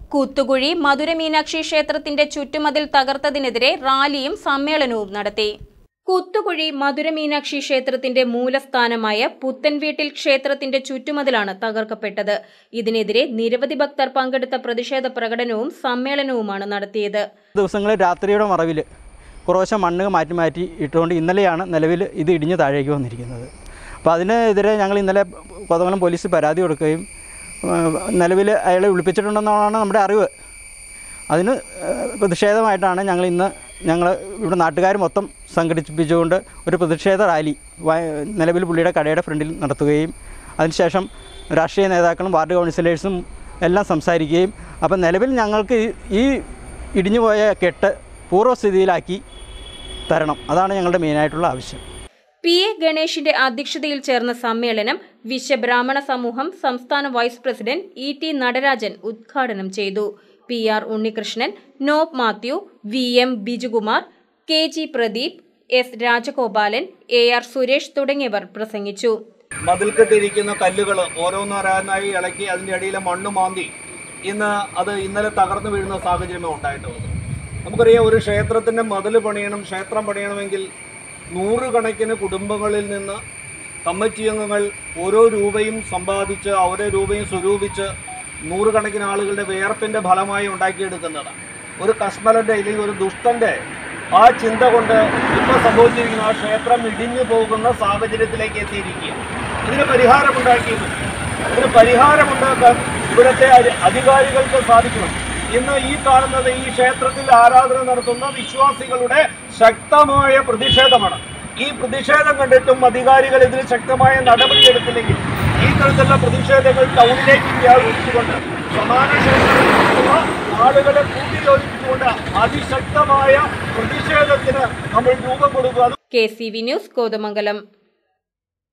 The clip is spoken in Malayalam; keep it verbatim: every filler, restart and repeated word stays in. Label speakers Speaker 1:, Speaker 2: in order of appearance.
Speaker 1: കൂത്തുകുഴി മധുര മീനാക്ഷി ക്ഷേത്രത്തിന്റെ ചുറ്റുമതിൽ തകർത്തതിനെതിരെ റാലിയും സമ്മേളനവും നടത്തി. കൂത്തുകുഴി മധുര മീനാക്ഷി ക്ഷേത്രത്തിന്റെ മൂലസ്ഥാനമായ പുത്തൻവീട്ടിൽ ക്ഷേത്രത്തിന്റെ ചുറ്റുമതിലാണ് തകർക്കപ്പെട്ടത്. ഇതിനെതിരെ നിരവധി ഭക്തർ പങ്കെടുത്ത പ്രതിഷേധ പ്രകടനവും സമ്മേളനവുമാണ് നടത്തിയത്.
Speaker 2: ദിവസങ്ങളിൽ രാത്രിയുടെ മറവിൽ കുറേശ്ശെ മണ്ണ് മാറ്റി മാറ്റി ഇട്ടുകൊണ്ട് ഇന്നലെയാണ് നിലവിൽ ഇത് ഇടിഞ്ഞ് താഴേക്ക് വന്നിരിക്കുന്നത്. അപ്പോൾ അതിനെതിരെ ഞങ്ങൾ ഇന്നലെ കോതമംഗലം പോലീസ് പരാതി കൊടുക്കുകയും നിലവിൽ അയാളെ വിളിപ്പിച്ചിട്ടുണ്ടെന്നാണ് നമ്മുടെ അറിവ്. അതിന് പ്രതിഷേധമായിട്ടാണ് ഞങ്ങൾ ഇന്ന് ഞങ്ങൾ ഇവിടെ നാട്ടുകാർ മൊത്തം സംഘടിപ്പിച്ചുകൊണ്ട് ഒരു പ്രതിഷേധ റാലി നിലവിൽ പുള്ളിയുടെ കടയുടെ ഫ്രണ്ടിൽ നടത്തുകയും അതിനുശേഷം രാഷ്ട്രീയ നേതാക്കളും വാർഡ് കൗൺസിലേഴ്സും എല്ലാം സംസാരിക്കുകയും അപ്പം നിലവിൽ ഞങ്ങൾക്ക് ഈ ഇടിഞ്ഞുപോയ കെട്ട് പൂർവ്വസ്ഥിതിയിലാക്കി തരണം. അതാണ് ഞങ്ങളുടെ മെയിനായിട്ടുള്ള ആവശ്യം.
Speaker 1: പി എ ഗണേഷിന്റെ അധ്യക്ഷതയിൽ ചേർന്ന സമ്മേളനം വിശ്വബ്രാഹ്മണ സമൂഹം സംസ്ഥാന vice president E T Natarajan ഉദ്ഘാടനം ചെയ്തു. പി ആർ ഉണ്ണികൃഷ്ണൻ, നോബ് Mathew, V M Bijukumar, K G Pradeep, S Rajagopalan, A R Suresh തുടങ്ങിയവർ പ്രസംഗിച്ചു.
Speaker 3: മതിൽക്കെട്ടിരിക്കുന്ന കല്ലുകൾ ഓരോന്നോരോന്നായി ഇളക്കി അതിൻ്റെ അടിയിലെ മണ്ണ് മാന്തി ഇന്ന് അത് ഇന്നലെ തകർന്നു വീഴുന്ന സാഹചര്യമേ ഉണ്ടായിട്ടുള്ളത്. നമുക്കറിയാം, ഒരു ക്ഷേത്രത്തിൻ്റെ മതിൽ പണിയണം, ക്ഷേത്രം പണിയണമെങ്കിൽ നൂറുകണക്കിന് കുടുംബങ്ങളിൽ നിന്ന് കമ്മിറ്റി അംഗങ്ങൾ ഓരോ രൂപയും സമ്പാദിച്ച് ഓരോ രൂപയും സ്വരൂപിച്ച് നൂറുകണക്കിന് ആളുകളുടെ വിയർപ്പിൻ്റെ ഫലമായി ഉണ്ടാക്കിയെടുക്കുന്നതാണ്. ഒരു കശ്മലൻ്റെ അല്ലെങ്കിൽ ഒരു ദുഷ്ടൻ്റെ ആ ചിന്ത കൊണ്ട് ഇപ്പോൾ സംഭവിച്ചിരിക്കുന്ന ആ ക്ഷേത്രം ഇടിഞ്ഞു പോകുന്ന സാഹചര്യത്തിലേക്ക് എത്തിയിരിക്കുക. ഇതിന് പരിഹാരമുണ്ടാക്കിയിരുന്നു. ഇതിന് പരിഹാരമുണ്ടാക്കാൻ ഇവിടുത്തെ അധികാരികൾക്ക് സാധിക്കണം. ഇന്ന് ഈ കാണുന്നത് ഈ ക്ഷേത്രത്തിൽ ആരാധന നടത്തുന്ന വിശ്വാസികളുടെ ശക്തമായ പ്രതിഷേധമാണ്. ഈ പ്രതിഷേധം കണ്ടിട്ടും അധികാരികൾ ഇതിന് ശക്തമായ നടപടിയെടുത്തില്ലെങ്കിൽ ഈ തരത്തിലുള്ള പ്രതിഷേധങ്ങൾ ടൗണിലേക്ക് വ്യാപിച്ചുകൊണ്ട് സമാന ക്ഷേത്രത്തിലുള്ള ആളുകളെ കൂട്ടിയോജിച്ചുകൊണ്ട് അതിശക്തമായ പ്രതിഷേധത്തിന് നമ്മൾ രൂപം കൊടുക്കുക.
Speaker 1: K C V news, Kothamangalam.